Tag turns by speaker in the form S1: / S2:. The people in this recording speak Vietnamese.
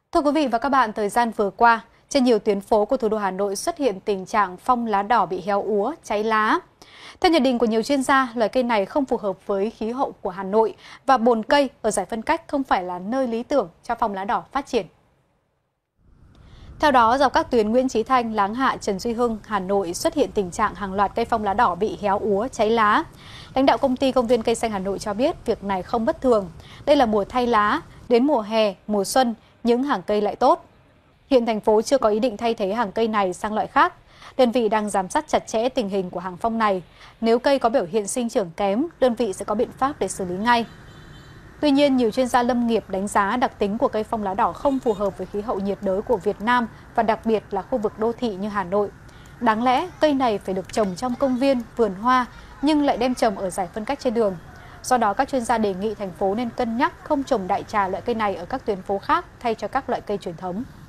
S1: Thưa quý vị và các bạn, thời gian vừa qua, trên nhiều tuyến phố của thủ đô Hà Nội xuất hiện tình trạng phong lá đỏ bị héo úa, cháy lá. Theo nhận định của nhiều chuyên gia, loài cây này không phù hợp với khí hậu của Hà Nội và bồn cây ở giải phân cách không phải là nơi lý tưởng cho phong lá đỏ phát triển. Theo đó, dọc các tuyến Nguyễn Chí Thanh, Láng Hạ, Trần Duy Hưng, Hà Nội xuất hiện tình trạng hàng loạt cây phong lá đỏ bị héo úa, cháy lá. Lãnh đạo công ty Công viên Cây xanh Hà Nội cho biết việc này không bất thường. Đây là mùa thay lá, đến mùa hè, mùa xuân, những hàng cây lại tốt. Hiện thành phố chưa có ý định thay thế hàng cây này sang loại khác. Đơn vị đang giám sát chặt chẽ tình hình của hàng phong này. Nếu cây có biểu hiện sinh trưởng kém, đơn vị sẽ có biện pháp để xử lý ngay. Tuy nhiên, nhiều chuyên gia lâm nghiệp đánh giá đặc tính của cây phong lá đỏ không phù hợp với khí hậu nhiệt đới của Việt Nam và đặc biệt là khu vực đô thị như Hà Nội. Đáng lẽ, cây này phải được trồng trong công viên, vườn hoa, nhưng lại đem trồng ở giải phân cách trên đường. Do đó, các chuyên gia đề nghị thành phố nên cân nhắc không trồng đại trà loại cây này ở các tuyến phố khác thay cho các loại cây truyền thống.